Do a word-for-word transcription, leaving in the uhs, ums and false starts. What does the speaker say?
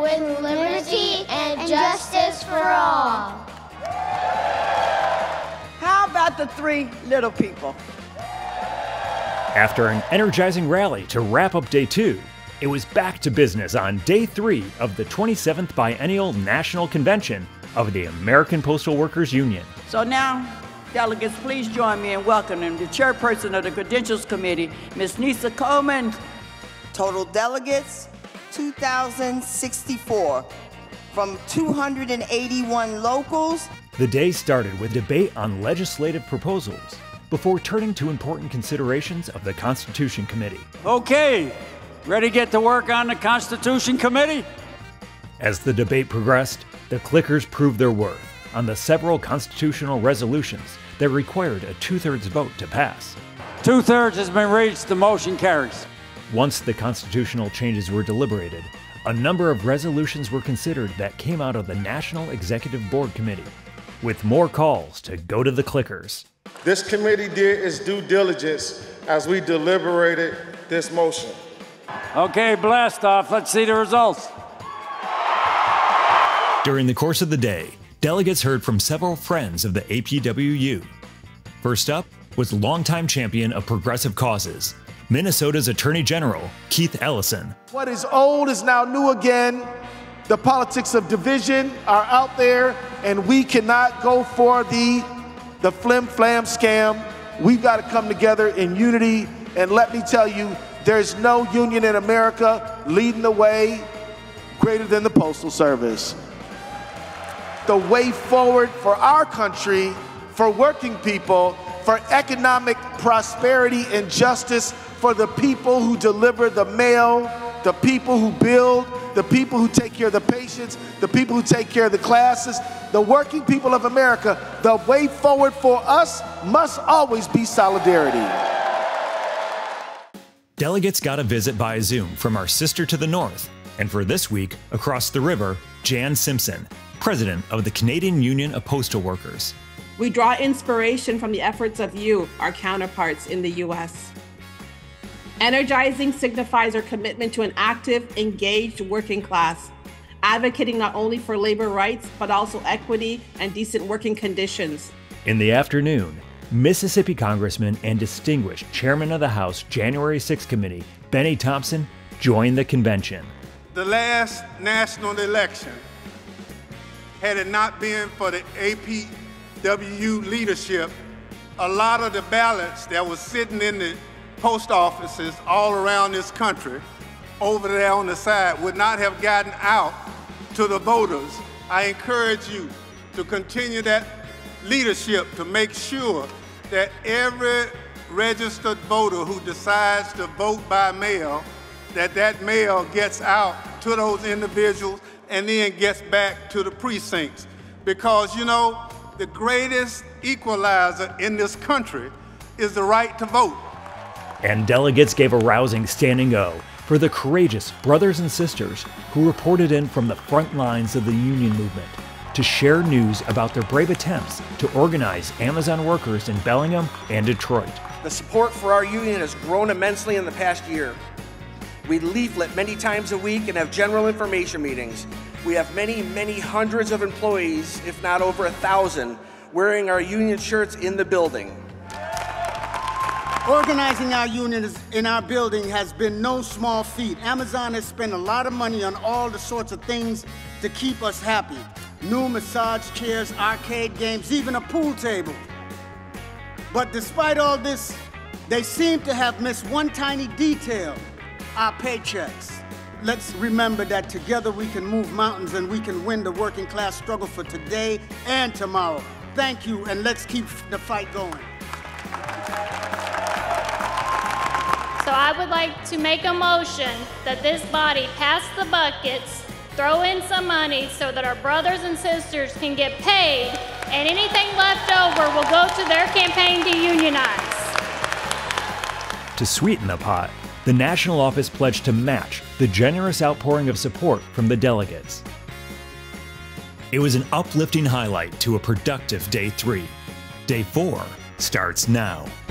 with liberty and justice for all. How about the three little people? After an energizing rally to wrap up day two, it was back to business on day three of the twenty-seventh Biennial National Convention of the American Postal Workers Union. So now, delegates, please join me in welcoming the chairperson of the Credentials Committee, Miz Nisa Coleman. Total delegates, two thousand sixty-four, from two hundred eighty-one locals. The day started with debate on legislative proposals before turning to important considerations of the Constitution Committee. Okay, ready to get to work on the Constitution Committee? As the debate progressed, the clickers proved their worth on the several constitutional resolutions that required a two-thirds vote to pass. Two-thirds has been reached, the motion carries. Once the constitutional changes were deliberated, a number of resolutions were considered that came out of the National Executive Board Committee, with more calls to go to the clickers. This committee did its due diligence as we deliberated this motion. Okay, blast off. Let's see the results. During the course of the day, delegates heard from several friends of the A P W U. First up was longtime champion of progressive causes, Minnesota's Attorney General, Keith Ellison. What is old is now new again. The politics of division are out there, and we cannot go for the, the flim-flam scam. We've got to come together in unity, and let me tell you, there's no union in America leading the way greater than the Postal Service. The way forward for our country, for working people, for economic prosperity and justice, for the people who deliver the mail, the people who build, the people who take care of the patients, the people who take care of the classes, the working people of America. The way forward for us must always be solidarity. Delegates got a visit via Zoom from our sister to the north, and for this week, across the river, Jan Simpson, president of the Canadian Union of Postal Workers. We draw inspiration from the efforts of you, our counterparts in the U S. Energizing signifies our commitment to an active, engaged working class, advocating not only for labor rights, but also equity and decent working conditions. In the afternoon, Mississippi Congressman and distinguished Chairman of the House January sixth Committee, Benny Thompson, joined the convention. The last national election, had it not been for the A P W U leadership, a lot of the ballots that was sitting in the post offices all around this country, over there on the side, would not have gotten out to the voters. I encourage you to continue that leadership to make sure that every registered voter who decides to vote by mail, that that mail gets out to those individuals and then gets back to the precincts. Because, you know, the greatest equalizer in this country is the right to vote. And delegates gave a rousing standing O for the courageous brothers and sisters who reported in from the front lines of the union movement to share news about their brave attempts to organize Amazon workers in Bellingham and Detroit. The support for our union has grown immensely in the past year. We leaflet many times a week and have general information meetings. We have many, many hundreds of employees, if not over a thousand, wearing our union shirts in the building. Organizing our union in our building has been no small feat. Amazon has spent a lot of money on all the sorts of things to keep us happy. New massage chairs, arcade games, even a pool table. But despite all this, they seem to have missed one tiny detail: our paychecks. Let's remember that together we can move mountains and we can win the working class struggle for today and tomorrow. Thank you, and let's keep the fight going. So I would like to make a motion that this body pass the buckets, throw in some money so that our brothers and sisters can get paid, and anything left over will go to their campaign to unionize. To sweeten the pot, the national office pledged to match the generous outpouring of support from the delegates. It was an uplifting highlight to a productive day three. Day four starts now.